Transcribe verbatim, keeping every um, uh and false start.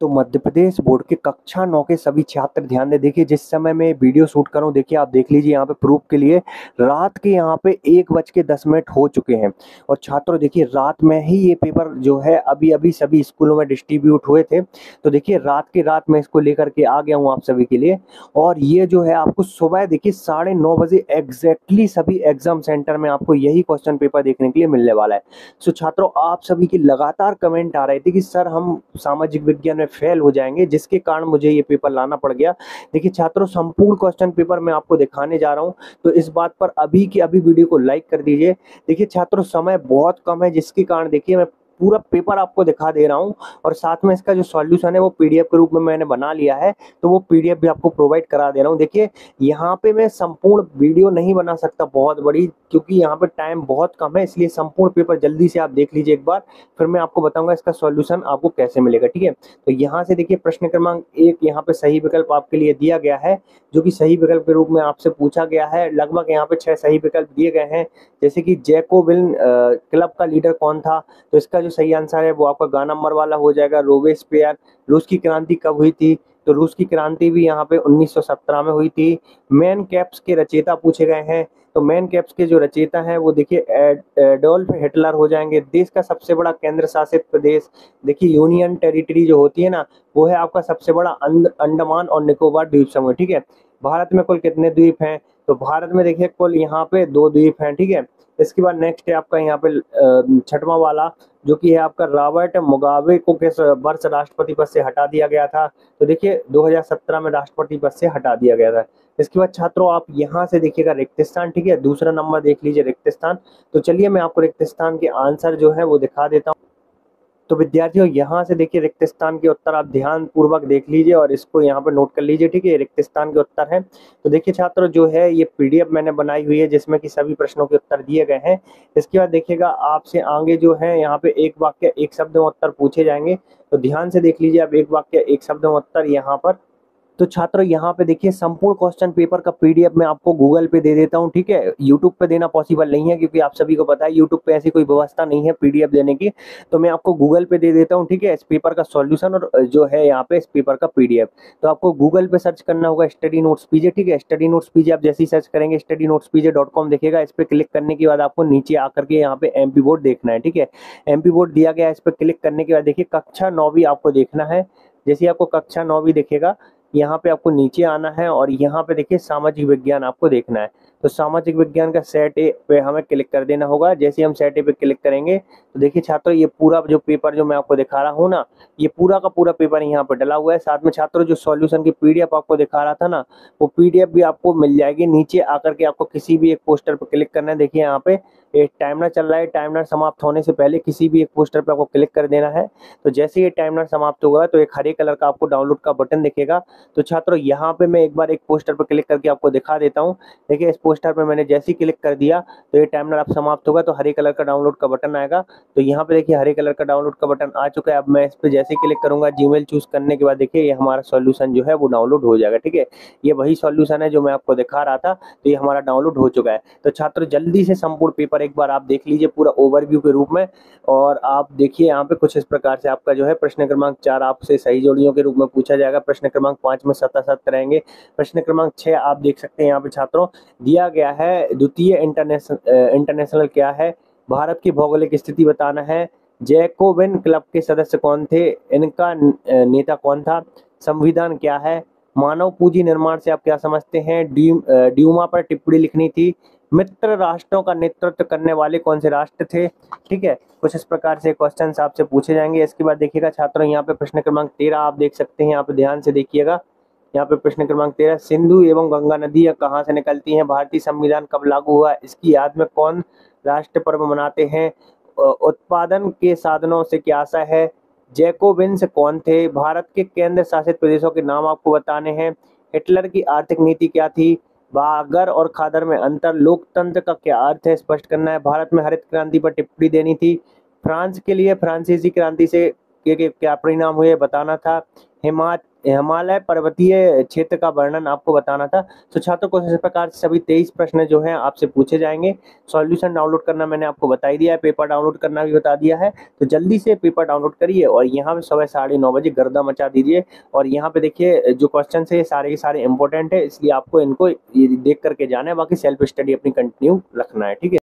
तो मध्य प्रदेश बोर्ड के कक्षा नौ के सभी छात्र ध्यान दें। देखिए जिस समय मैं वीडियो शूट कर रहा हूँ, देखिए आप देख लीजिए यहाँ पे प्रूफ के लिए रात के यहाँ पे एक बज के दस मिनट हो चुके हैं। और छात्रों देखिए रात में ही ये पेपर जो है अभी अभी सभी स्कूलों में डिस्ट्रीब्यूट हुए थे। तो देखिए रात के रात मैं इसको लेकर के आ गया हूँ आप सभी के लिए। और ये जो है आपको सुबह देखिए साढ़े नौ बजे एग्जैक्टली सभी एग्जाम सेंटर में आपको यही क्वेश्चन पेपर देखने के लिए मिलने वाला है। सो छात्रों आप सभी की लगातार कमेंट आ रहे थे कि सर हम सामाजिक विज्ञान में फेल हो जाएंगे, जिसके कारण मुझे ये पेपर लाना पड़ गया। देखिए छात्रों संपूर्ण क्वेश्चन पेपर मैं आपको दिखाने जा रहा हूं, तो इस बात पर अभी की अभी वीडियो को लाइक कर दीजिए। देखिए छात्रों समय बहुत कम है, जिसके कारण देखिए मैं पूरा पेपर आपको दिखा दे रहा हूं और साथ में इसका जो सॉल्यूशन है वो पीडीएफ के रूप में मैंने बना लिया है, तो वो पीडीएफ भी आपको प्रोवाइड करा दे रहा हूं। देखिए यहाँ पे मैं संपूर्ण वीडियो नहीं बना सकता बहुत बड़ी, क्योंकि यहाँ पे टाइम बहुत कम है, इसलिए संपूर्ण पेपर जल्दी से आप देख लीजिए एक बार, फिर मैं आपको बताऊंगा इसका सॉल्यूशन आपको कैसे मिलेगा। ठीक है, तो यहाँ से देखिए प्रश्न क्रमांक एक यहाँ पे सही विकल्प आपके लिए दिया गया है, जो कि सही विकल्प के रूप में आपसे पूछा गया है। लगभग यहाँ पे छह सही विकल्प दिए गए हैं, जैसे कि जैकोबिन क्लब का लीडर कौन था, तो इसका जो सही आंसर है वो आपका गा नंबर वाला हो जाएगा, रोबेस्पियर। रूस की क्रांति कब हुई थी, तो रूस की क्रांति भी यहाँ पे उन्नीस सौ सत्रह में हुई थी। मैन कैप्स के रचयिता पूछे गए हैं, तो मैन कैप्स के जो रचयिता हैं वो देखिए एडोल्फ हिटलर हो जाएंगे। देश का सबसे बड़ा केंद्र शासित प्रदेश, देखिए यूनियन टेरिटरी जो होती है ना, वो है आपका सबसे बड़ा अंडमान और निकोबार द्वीप समूह। ठीक है, भारत में कुल कितने द्वीप हैं, तो भारत में देखिए कुल यहाँ पे दो द्वीप हैं। ठीक है, इसके बाद नेक्स्ट है आपका यहाँ पे छठवां वाला, जो कि है आपका रॉबर्ट मुगाबे को किस वर्ष राष्ट्रपति पद से हटा दिया गया था, तो देखिए दो हज़ार सत्रह में राष्ट्रपति पद से हटा दिया गया था। इसके बाद छात्रों आप यहाँ से देखिएगा रिक्त स्थान। ठीक है, दूसरा नंबर देख लीजिए रिक्त स्थान। तो चलिए मैं आपको रिक्त स्थान के आंसर जो है वो दिखा देता हूँ। तो विद्यार्थियों यहाँ से देखिए रिक्त स्थान के उत्तर आप ध्यान पूर्वक देख लीजिए और इसको यहाँ पर नोट कर लीजिए। ठीक है, रिक्त स्थान के उत्तर है। तो देखिए छात्रों जो है ये पीडीएफ मैंने बनाई हुई है, जिसमें कि सभी प्रश्नों के उत्तर दिए गए हैं। इसके बाद देखिएगा आपसे आगे जो है यहाँ पे एक वाक्य एक शब्द में उत्तर पूछे जाएंगे, तो ध्यान से देख लीजिए। आप एक वाक्य एक शब्द में उत्तर यहाँ पर, तो छात्रों यहाँ पे देखिए संपूर्ण क्वेश्चन पेपर का पीडीएफ मैं आपको गूगल पे दे देता हूँ। ठीक है, यूट्यूब पे देना पॉसिबल नहीं है, क्योंकि आप सभी को पता है यूट्यूब पे ऐसी कोई व्यवस्था नहीं है पीडीएफ देने की, तो मैं आपको गूगल पे दे देता हूँ। ठीक है, इस पेपर का सॉल्यूशन और जो है यहाँ पे इस पेपर का पीडीएफ, तो आपको गूगल पे सर्च करना होगा स्टडी नोट्स पीजे। ठीक है, स्टडी नोट्स पीजे आप जैसे ही सर्च करेंगे study notes PJ dot com दिखेगा। इस पर क्लिक करने के बाद आपको नीचे आकर के यहाँ पे एमपी बोर्ड देखना है। ठीक है, एमपी बोर्ड दिया गया है, इस पर क्लिक करने के बाद देखिए कक्षा नौ भी आपको देखना है। जैसे आपको कक्षा नौ भी दिखेगा, यहाँ पे आपको नीचे आना है और यहाँ पे देखिए सामाजिक विज्ञान आपको देखना है। तो सामाजिक विज्ञान का सेट ए पे हमें क्लिक कर देना होगा। जैसे हम सेट ए पे क्लिक करेंगे तो देखिए छात्रों ये पूरा जो पेपर जो मैं आपको दिखा रहा हूँ ना, ये पूरा का पूरा पेपर यहाँ पर डला हुआ है। साथ में छात्रों जो सॉल्यूशन की पीडीएफ आपको दिखा रहा था ना, वो पीडीएफ भी आपको मिल जाएगी। नीचे आकर के आपको किसी भी एक पोस्टर पर क्लिक करना है। देखिए यहाँ पे एक टाइमर चल रहा है, टाइमर समाप्त होने से पहले किसी भी एक पोस्टर पर आपको क्लिक कर देना है। तो जैसे ये टाइमर समाप्त होगा तो एक हरे कलर का आपको डाउनलोड का बटन दिखेगा। तो छात्रों यहाँ पे मैं एक बार एक पोस्टर पर क्लिक करके आपको दिखा देता हूँ। देखिए इस पोस्टर पे मैंने जैसे ही क्लिक कर दिया तो ये टाइमर अब समाप्त होगा, तो हरे कलर का डाउनलोड का बटन आएगा। तो यहाँ पे देखिए हरे कलर का डाउनलोड का बटन आ चुका है। अब मैं इस पे जैसे ही क्लिक करूंगा जीमेल चूज करने के बाद देखिए ये हमारा सॉल्यूशन जो है वो डाउनलोड हो जाएगा। ठीक है, ये वही सॉल्यूशन है जो मैं आपको दिखा रहा था, तो ये हमारा डाउनलोड हो चुका है। तो छात्रों जल्दी से संपूर्ण पेपर एक बार आप देख लीजिए पूरा ओवरव्यू के रूप में। और आप देखिए यहाँ पे कुछ इस प्रकार से आपका जो है प्रश्न क्रमांक चार आपसे सही जोड़ियों के रूप में पूछा जाएगा। प्रश्न क्रमांक पांच में सतसत रहेंगे। प्रश्न क्रमांक छह आप देख सकते हैं यहाँ पे छात्रों दिया गया है द्वितीय इंटरनेशनल इंटरनेशनल क्या है, भारत की भौगोलिक स्थिति बताना है, जैकोबिन क्लब के सदस्य कौन थे, इनका नेता कौन था, संविधान क्या है, मानव पूंजी निर्माण से आप क्या समझते हैं, ड्यूम ड्यूमा पर टिप्पणी लिखनी थी, मित्र राष्ट्रों का नेतृत्व करने वाले कौन से राष्ट्र थे। ठीक है, कुछ इस प्रकार से क्वेश्चंस आपसे पूछे जाएंगे। इसके बाद देखिएगा छात्रों यहाँ पे प्रश्न क्रमांक तेरह आप देख सकते हैं, यहाँ पे ध्यान से देखिएगा। यहाँ पे प्रश्न क्रमांक तेरह, सिंधु एवं गंगा नदी कहाँ से निकलती हैं, भारतीय संविधान कब लागू हुआ, इसकी याद में कौन राष्ट्र पर्व मनाते हैं, उत्पादन के साधनों से क्या आशा है, जैकोबिन्स कौन थे, भारत के केंद्र शासित प्रदेशों के नाम आपको बताने हैं, हिटलर की आर्थिक नीति क्या थी, बागर और खादर में अंतर, लोकतंत्र का क्या अर्थ है स्पष्ट करना है, भारत में हरित क्रांति पर टिप्पणी देनी थी, फ्रांस के लिए फ्रांसीसी क्रांति से के, के क्या परिणाम हुए बताना था, हिमा हिमालय पर्वतीय क्षेत्र का वर्णन आपको बताना था। तो छात्रों को इस प्रकार से सभी तेईस प्रश्न जो हैं आपसे पूछे जाएँगे। सॉल्यूशन डाउनलोड करना मैंने आपको बता ही दिया है, पेपर डाउनलोड करना भी बता दिया है। तो जल्दी से पेपर डाउनलोड करिए और यहाँ पे सुबह साढ़े नौ बजे गर्दा मचा दीजिए। और यहाँ पे देखिए जो क्वेश्चन है ये सारे के सारे इंपॉर्टेंट है, इसलिए आपको इनको ये देख करके जाना है, बाकी सेल्फ स्टडी अपनी कंटिन्यू रखना है, ठीक है?